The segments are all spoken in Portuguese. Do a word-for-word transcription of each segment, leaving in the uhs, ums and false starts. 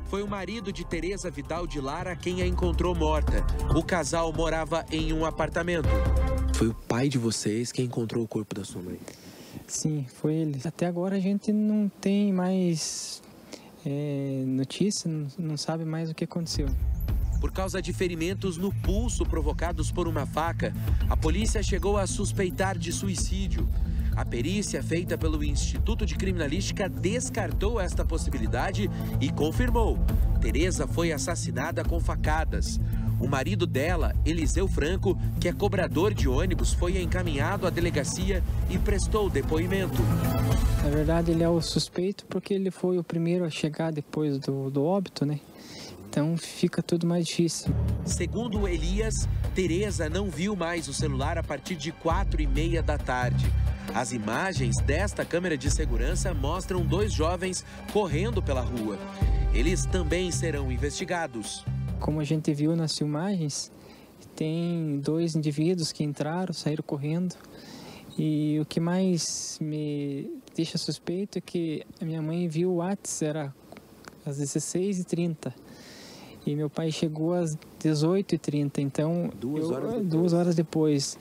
foi o marido de Tereza Vidal de Lara quem a encontrou morta. O casal morava em um apartamento. Foi o pai de vocês quem encontrou o corpo da sua mãe? Sim, foi ele. Até agora a gente não tem mais é, notícia, não, não sabe mais o que aconteceu. Por causa de ferimentos no pulso provocados por uma faca, a polícia chegou a suspeitar de suicídio. A perícia feita pelo Instituto de Criminalística descartou esta possibilidade e confirmou: Tereza foi assassinada com facadas. O marido dela, Eliseu Franco, que é cobrador de ônibus, foi encaminhado à delegacia e prestou depoimento. Na verdade, ele é o suspeito porque ele foi o primeiro a chegar depois do, do óbito, né? Então fica tudo mais difícil. Segundo Elias, Tereza não viu mais o celular a partir de quatro e meia da tarde. As imagens desta câmera de segurança mostram dois jovens correndo pela rua. Eles também serão investigados. Como a gente viu nas filmagens, tem dois indivíduos que entraram, saíram correndo. E o que mais me deixa suspeito é que a minha mãe viu o WhatsApp, era às dezesseis e trinta. E meu pai chegou às dezoito e trinta, então duas, eu, horas duas horas depois.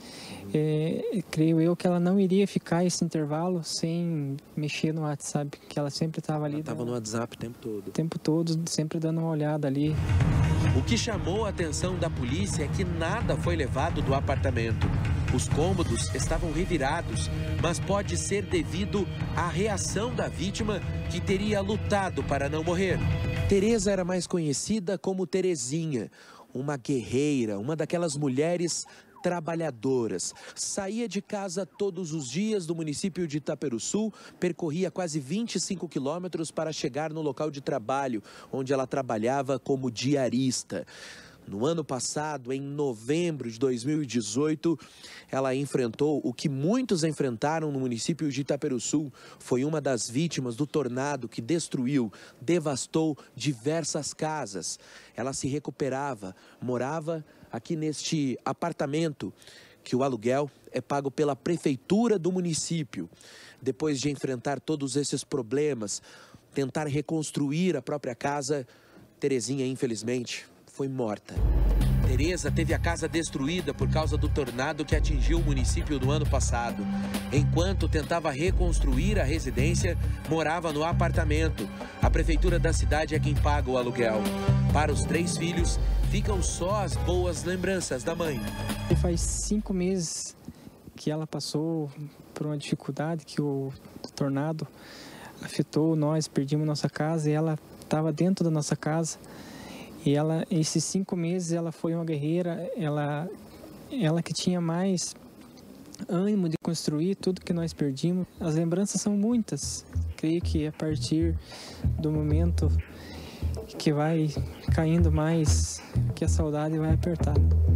É, creio eu que ela não iria ficar esse intervalo sem mexer no WhatsApp, que ela sempre estava ali. Ela estava no WhatsApp o tempo todo. O tempo todo, sempre dando uma olhada ali. O que chamou a atenção da polícia é que nada foi levado do apartamento. Os cômodos estavam revirados, mas pode ser devido à reação da vítima, que teria lutado para não morrer. Tereza era mais conhecida como Terezinha, uma guerreira, uma daquelas mulheres trabalhadoras. Saía de casa todos os dias do município de Itaperuçu, percorria quase vinte e cinco quilômetros para chegar no local de trabalho, onde ela trabalhava como diarista. No ano passado, em novembro de dois mil e dezoito, ela enfrentou o que muitos enfrentaram no município de Itaperuçu. Foi uma das vítimas do tornado que destruiu, devastou diversas casas. Ela se recuperava, morava aqui neste apartamento, que o aluguel é pago pela prefeitura do município. Depois de enfrentar todos esses problemas, tentar reconstruir a própria casa, Terezinha, infelizmente, foi morta. Tereza teve a casa destruída por causa do tornado que atingiu o município no ano passado. Enquanto tentava reconstruir a residência, morava no apartamento. A prefeitura da cidade é quem paga o aluguel. Para os três filhos, ficam só as boas lembranças da mãe. Faz cinco meses que ela passou por uma dificuldade, que o tornado afetou nós, perdimos nossa casa e ela estava dentro da nossa casa. E ela, esses cinco meses, ela foi uma guerreira, ela, ela que tinha mais ânimo de construir tudo que nós perdimos. As lembranças são muitas. Creio que a partir do momento que vai caindo mais, que a saudade vai apertar.